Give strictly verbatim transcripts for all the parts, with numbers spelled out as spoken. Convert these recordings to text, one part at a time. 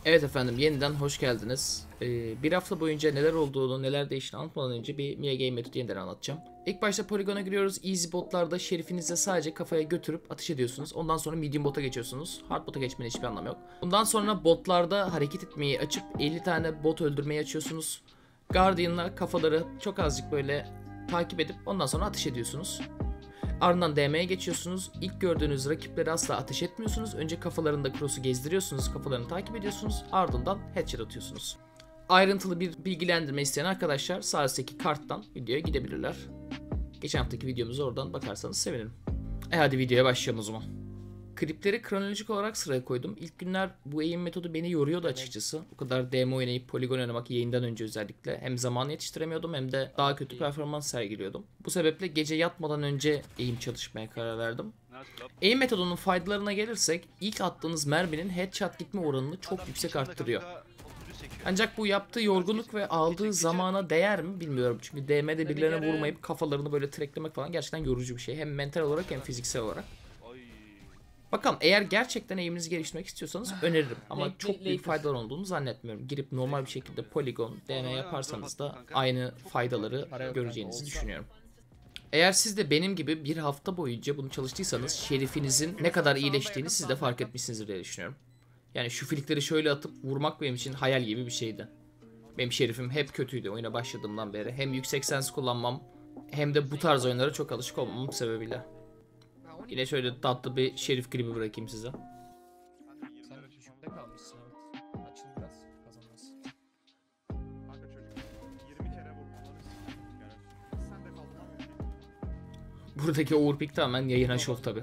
Evet efendim, yeniden hoş geldiniz. Ee, bir hafta boyunca neler olduğunu, neler değiştiğini anlatmadan önce bir Mia Game metodu yeniden anlatacağım. İlk başta poligona giriyoruz. Easy botlarda şerifinizi sadece kafaya götürüp atış ediyorsunuz. Ondan sonra medium bota geçiyorsunuz. Hard bota geçmenin hiçbir anlamı yok. Bundan sonra botlarda hareket etmeyi açıp elli tane bot öldürmeyi açıyorsunuz. Guardian'la kafaları çok azıcık böyle takip edip ondan sonra atış ediyorsunuz. Ardından D M'ye geçiyorsunuz. İlk gördüğünüz rakipleri asla ateş etmiyorsunuz. Önce kafalarında cross'u gezdiriyorsunuz. Kafalarını takip ediyorsunuz. Ardından headshot atıyorsunuz. Ayrıntılı bir bilgilendirme isteyen arkadaşlar sağ üstteki karttan videoya gidebilirler. Geçen haftaki videomuza oradan bakarsanız sevinirim. E hadi videoya başlayalım o zaman. Klipleri kronolojik olarak sıraya koydum. İlk günler bu eğim metodu beni yoruyordu açıkçası. O kadar D M oynayıp poligon oynamak yayından önce özellikle. Hem zamanı yetiştiremiyordum hem de daha kötü performans sergiliyordum. Bu sebeple gece yatmadan önce eğim çalışmaya karar verdim. Eğim metodunun faydalarına gelirsek ilk attığınız merminin headshot gitme oranını çok yüksek arttırıyor. Ancak bu yaptığı yorgunluk ve aldığı zamana değer mi bilmiyorum. Çünkü D M'de birilerine vurmayıp kafalarını böyle tracklemek falan gerçekten yorucu bir şey. Hem mental olarak hem fiziksel olarak. Bakalım, eğer gerçekten eğiminizi geliştirmek istiyorsanız öneririm. Ama çok büyük faydalar olduğunu zannetmiyorum. Girip normal bir şekilde poligon, D M yaparsanız da aynı faydaları göreceğinizi düşünüyorum. Eğer siz de benim gibi bir hafta boyunca bunu çalıştıysanız şerifinizin ne kadar iyileştiğini siz de fark etmişsinizdir diye düşünüyorum. Yani şu flikleri şöyle atıp vurmak benim için hayal gibi bir şeydi. Benim şerifim hep kötüydü oyuna başladığımdan beri. Hem yüksek sens kullanmam hem de bu tarz oyunlara çok alışık olmamın sebebiyle. Yine şöyle tatlı bir şerif klibi bırakayım size. Sen de düşükte kalmışsın, evet. Açıl biraz, kazanmaz. Kanka çocuk yirmi kere vurmaları sen de kaldın ama. Buradaki overpick tamamen yayına şov tabi.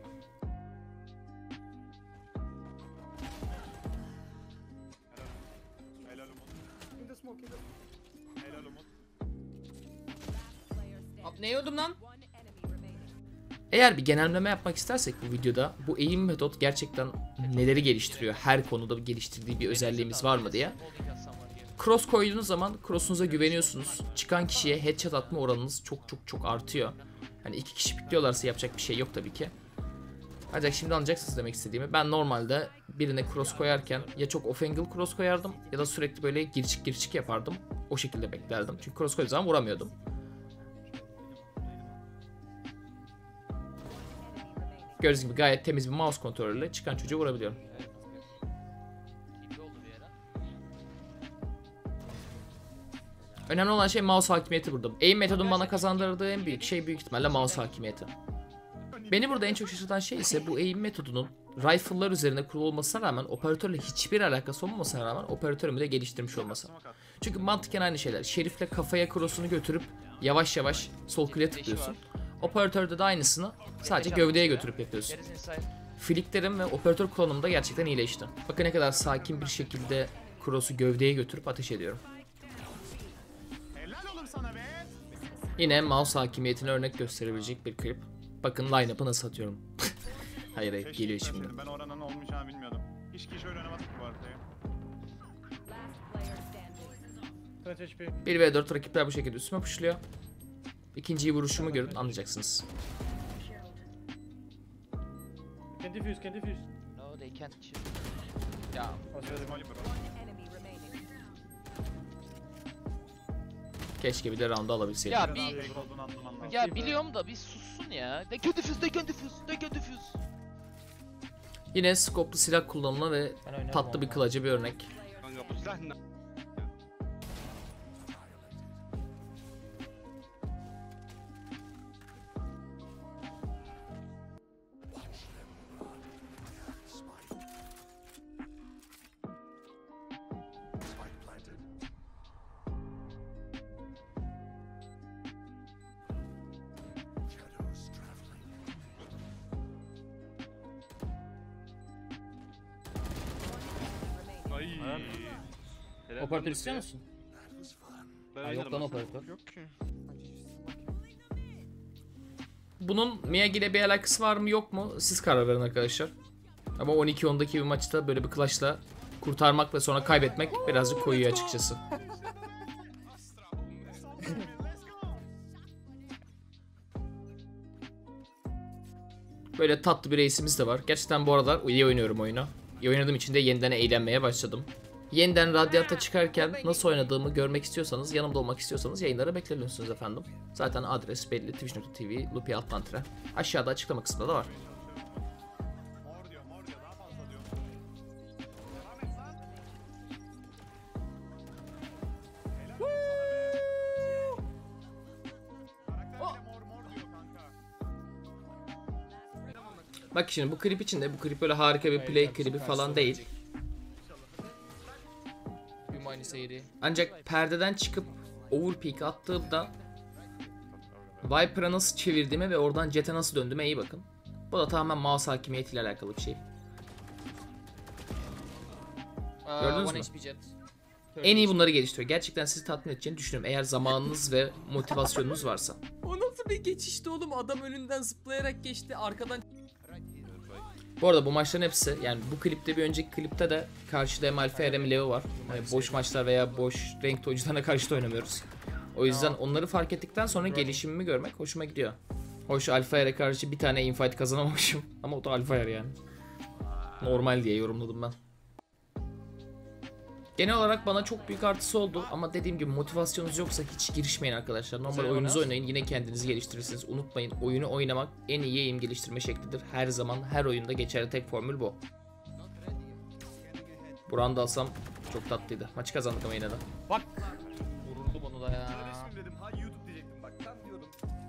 Helal Umut. Helal Umut. Abi ne yiyordum lan? Eğer bir genelleme yapmak istersek bu videoda bu eğim metot gerçekten neleri geliştiriyor, her konuda geliştirdiği bir özelliğimiz var mı diye. Cross koyduğunuz zaman cross'unuza güveniyorsunuz. Çıkan kişiye headshot atma oranınız çok çok çok artıyor. Hani iki kişi pikliyorlarsa yapacak bir şey yok tabii ki. Ancak şimdi anlayacaksınız demek istediğimi. Ben normalde birine cross koyarken ya çok off angle cross koyardım ya da sürekli böyle girişik girişik yapardım. O şekilde beklerdim. Çünkü cross koyduğum zaman vuramıyordum. Gördüğünüz gibi gayet temiz bir mouse kontrolüyle çıkan çocuğu vurabiliyorum. Önemli olan şey mouse hakimiyeti burada. Aim metodun bana kazandırdığı en büyük şey büyük ihtimalle mouse hakimiyeti. Beni burada en çok şaşırtan şey ise bu aim metodunun rifle'lar üzerine kurulu olmasına rağmen operatörle hiçbir alakası olmamasına rağmen operatörümü de geliştirmiş olması. Çünkü mantıken aynı şeyler. Şerifle kafaya cross'unu götürüp yavaş yavaş sol kliğe tıklıyorsun. Operatörde de aynısını sadece gövdeye götürüp yapıyorsun. Flicklerim ve operatör kullanımı da gerçekten iyileşti. Bakın ne kadar sakin bir şekilde cross'u gövdeye götürüp ateş ediyorum. Helal oğlum sana be. Yine mouse hakimiyetine örnek gösterebilecek bir klip. Bakın line-up'ı nasıl atıyorum. Hayır hayır, geliyor şimdi. Ben oranın olmayacağını bilmiyordum. Hiç kişi öyle oynamadık bu haritayı. bir ve dört rakipler bu şekilde üstüme puşluyor. İkinciyi vuruşumu görün, anlayacaksınız. Can defuse, can defuse. No, they can't shoot. Ya, Molly bro. Keşke bir de round'u alabilseydim. Ya Biraz bir fake olduğunu anlaman lazım. ya biliyorum da bir sussun ya. They can defuse, they can defuse, they can defuse. Yine skoplu silah kullanımına ve tatlı bir kılıcı bir örnek. Kanka bu silah ne? Ay. operatör istiyor musun? Ben Ha, yok lan operatör. Yok ki. Bunun Miyagi ile bir alakası var mı yok mu? Siz karar verin arkadaşlar. Ama on iki ondaki bir maçta böyle bir clutch'la kurtarmak ve sonra kaybetmek birazcık koyuyor açıkçası. Böyle tatlı bir reisimiz de var. Gerçekten bu aralar iyi oynuyorum oyunu. oynadığım için de yeniden eğlenmeye başladım. Yeniden Radiant'a çıkarken nasıl oynadığımı görmek istiyorsanız, yanımda olmak istiyorsanız yayınlara bekliyorsunuz efendim. Zaten adres belli, twitch nokta tv lupi alttan tire. Aşağıda açıklama kısmında da var. Mor diyor, mor diyor. Daha fazla diyor. Devam et lan. Helal olsun sana be. Karakter bile mor mor diyor kanka. Bak şimdi bu klip içinde, bu klip böyle harika bir play klibi falan değil. Bir aynı seyri. Ancak perdeden çıkıp overpeak attığımda Viper'a nasıl çevirdiğime ve oradan Jet'e nasıl döndüğüme iyi bakın. Bu da tamamen mouse hakimiyetiyle alakalı bir şey. Gördünüz mü? En iyi bunları geliştiriyor. Gerçekten sizi tatmin edeceğini düşünüyorum. Eğer zamanınız ve motivasyonunuz varsa. O nasıl bir geçişti oğlum? Adam önünden zıplayarak geçti. Arkadan Bu arada bu maçların hepsi, yani bu klipte bir önceki klipte de karşıda hem Alfa hem Leo var. Yani boş maçlar veya boş renkli oyuncularına karşı da oynamıyoruz. O yüzden onları fark ettikten sonra gelişimimi görmek hoşuma gidiyor. Hoş Alfa'ya karşı bir tane infight kazanamamışım ama o da Alfa'ya yani. Normal diye yorumladım ben. Genel olarak bana çok büyük artısı oldu ama dediğim gibi motivasyonunuz yoksa hiç girişmeyin arkadaşlar. Normal oyununuzu oynayın, yine kendinizi geliştirirsiniz. Unutmayın, oyunu oynamak en iyi eğim geliştirme şeklidir. Her zaman her oyunda geçerli tek formül bu. Buranı da alsam çok tatlıydı. Maçı kazandık ama yine de. bak. Vuruldum onu da ya. dedim. Ha YouTube diyecektim bak. Tam diyordum.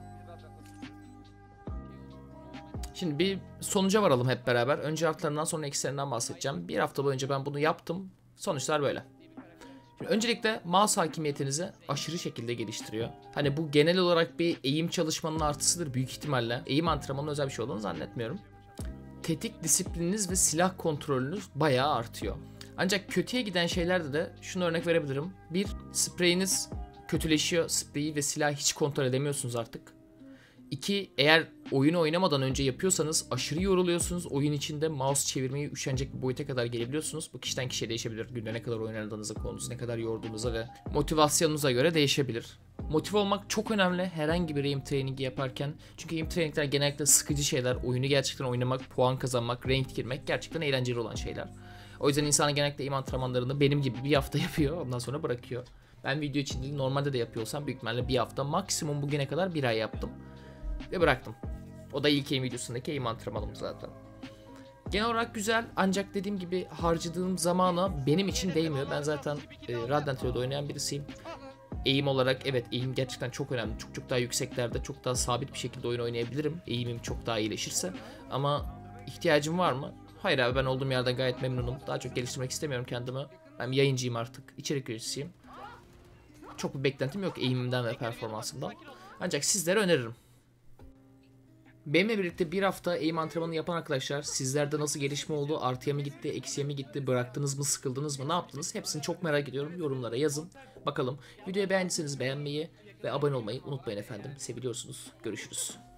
Şimdi bir sonuca varalım hep beraber. Önce artlarından sonra eksilerinden bahsedeceğim. Bir hafta boyunca ben bunu yaptım. Sonuçlar böyle. Şimdi öncelikle mouse hakimiyetinizi aşırı şekilde geliştiriyor. Hani bu genel olarak bir eğim çalışmanın artısıdır büyük ihtimalle. Eğim antrenmanının özel bir şey olduğunu zannetmiyorum. Tetik disiplininiz ve silah kontrolünüz bayağı artıyor. Ancak kötüye giden şeylerde de şunu örnek verebilirim. Bir, spreyiniz kötüleşiyor. Spreyi ve silahı hiç kontrol edemiyorsunuz artık. İki, eğer oyunu oynamadan önce yapıyorsanız aşırı yoruluyorsunuz. Oyun içinde mouse çevirmeyi üşenecek bir boyuta kadar gelebiliyorsunuz. Bu kişiden kişiye değişebilir. Günde ne kadar oynadığınıza, konunuzu ne kadar yorduğunuza ve motivasyonunuza göre değişebilir. Motive olmak çok önemli herhangi bir aim trainingi yaparken. Çünkü aim trainingler genellikle sıkıcı şeyler. Oyunu gerçekten oynamak, puan kazanmak, rank girmek gerçekten eğlenceli olan şeyler. O yüzden insan genellikle aim antrenmanlarını benim gibi bir hafta yapıyor. Ondan sonra bırakıyor. Ben video için değil, normalde de yapıyorsam büyük ihtimalle bir hafta, maksimum bugüne kadar bir ay yaptım. Ve bıraktım. O da ilk aim videosundaki aim antrenmanım zaten. Genel olarak güzel ancak dediğim gibi harcadığım zamana benim için değmiyor. Ben zaten e, Radiant Hero'da oynayan birisiyim. Aim olarak evet, aim gerçekten çok önemli. Çok çok daha yükseklerde çok daha sabit bir şekilde oyun oynayabilirim. Aim'im çok daha iyileşirse. Ama ihtiyacım var mı? Hayır abi, ben olduğum yerden gayet memnunum. Daha çok geliştirmek istemiyorum kendimi. Ben yayıncıyım artık. İçerik üreticiyim. Çok bir beklentim yok aim'imden ve performansımdan. Ancak sizlere öneririm. Benimle birlikte bir hafta aim antrenmanı yapan arkadaşlar, sizlerde nasıl gelişme oldu, artıya mı gitti, eksiye mi gitti, bıraktınız mı, sıkıldınız mı, ne yaptınız, hepsini çok merak ediyorum. Yorumlara yazın bakalım. Videoyu beğendiyseniz beğenmeyi ve abone olmayı unutmayın efendim. Seviliyorsunuz. Görüşürüz.